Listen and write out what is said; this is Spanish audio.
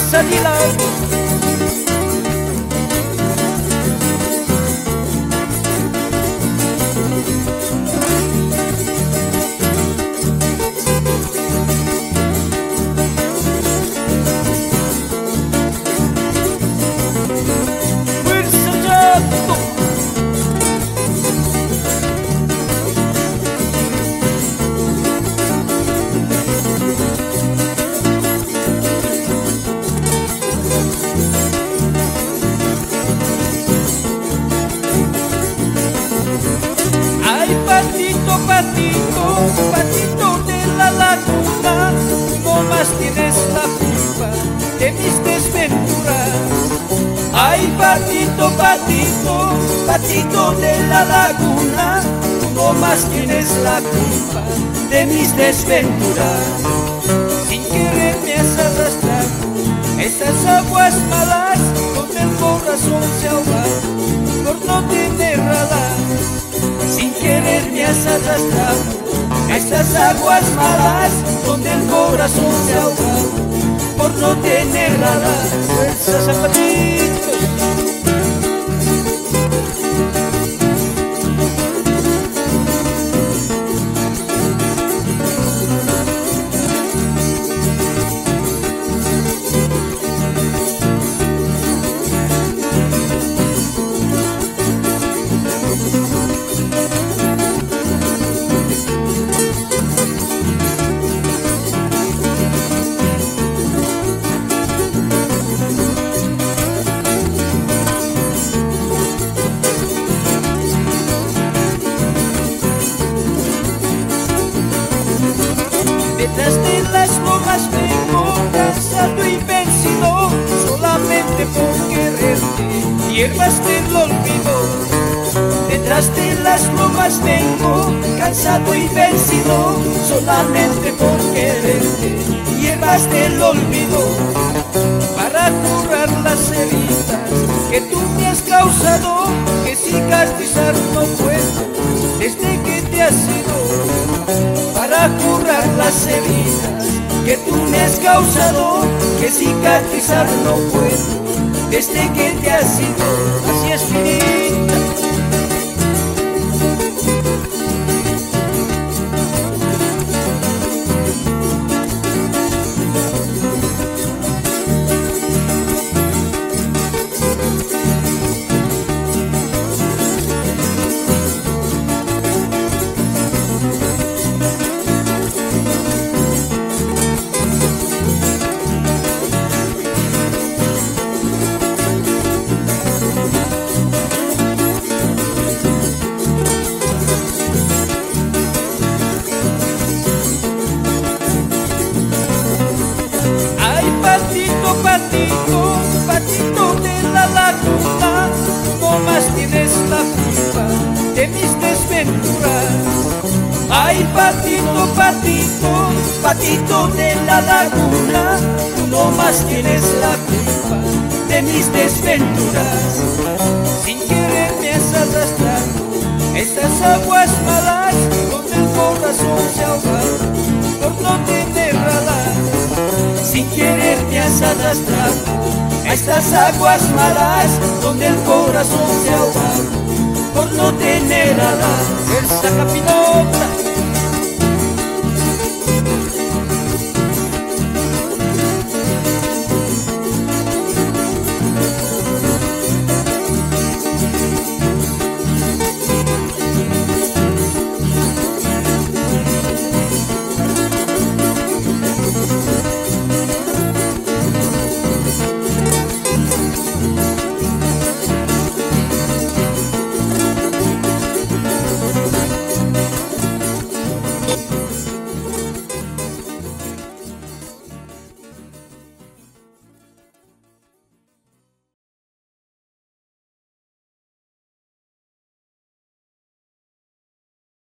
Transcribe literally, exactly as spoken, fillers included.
fuerza de la fuerza llanto. Ay, patito, patito, patito de la laguna, no más tienes la culpa de mis desventuras. Ay, patito, patito, patito de la laguna, no más tienes la culpa de mis desventuras. Sin querer me has arrastrado estas aguas malas donde el corazón se ahoga por no tener radar. Sin querer me has arrastrado estas aguas malas donde el corazón se ahoga por no tener radar. Fuerza, zapatitos. Detrás de las lomas vengo cansado y vencido, solamente por quererte, hierbas del olvido. Detrás de las lomas vengo cansado y vencido, solamente por quererte, hierbas del olvido. Para curar las heridas que tú me has causado, que cicatrizar no puedo desde que te has ido. Para curar las heridas que tú me has causado, que cicatrizar no puedo desde que te has ido. Así es, finita. Patito, patito, patito de la laguna, no más tienes la culpa de mis desventuras. Ay, patito, patito, patito de la laguna, tú no más tienes la culpa de mis desventuras. Sin querer me has arrastrado estas aguas malas donde el corazón se ahoga por no tener radar. Sin querer me has arrastrado a estas aguas malas donde el corazón se ahoga por no tener radar. Fuerza, capinota.